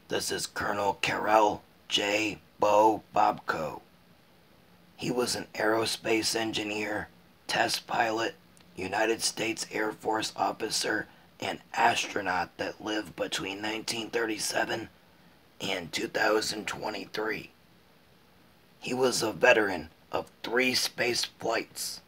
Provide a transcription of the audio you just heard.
This is Colonel Karol J. Bobko. He was an aerospace engineer, test pilot, United States Air Force officer, and astronaut that lived between 1937 and 2023. He was a veteran of 3 space flights.